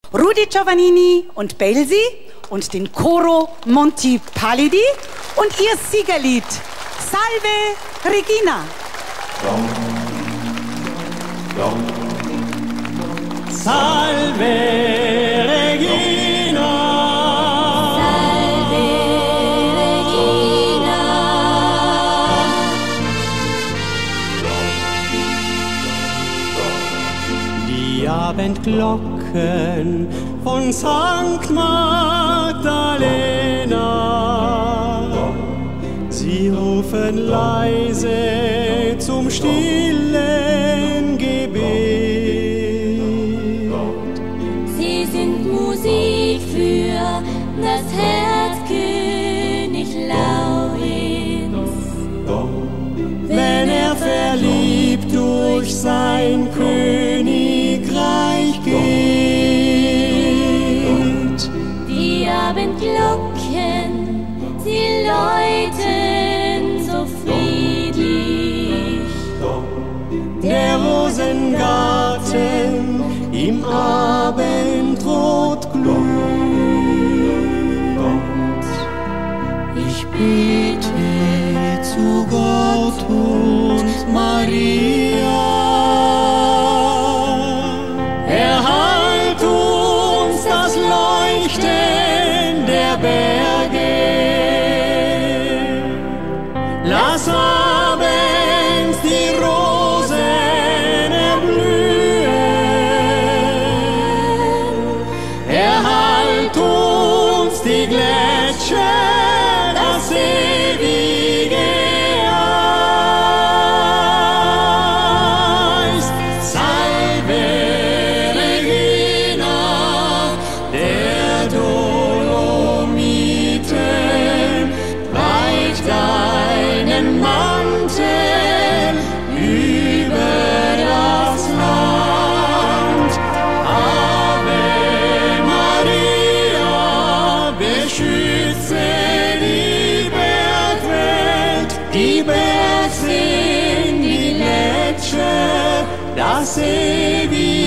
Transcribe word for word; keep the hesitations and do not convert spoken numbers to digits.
Rudy Giovannini und Belsi und den Coro Monti Pallidi und ihr Siegerlied Salve Regina. Salve Regina. Salve Regina. Die Abendglocken von Sankt Magdalena, sie rufen leise zum stillen Gebet. Sie sind Musik für das Herz König Laurens, Wenn er verliebt durch sein Königreich geht. die Abendglocken, sie läuten so friedlich. Der Rosengarten im Abendrot glüht. Ich bete zu Gott und Maria. Erhalt uns das Leuchten der Berge. Lass abends die Rosen erblühen. Erhalt uns die Gletscher, das ewige Eis. Salve Regina der Dolomiten, weich deinen Mantel über das Land. Ave Maria, beschütze die Bergwelt, die Berg sind die Gletscher, das ewige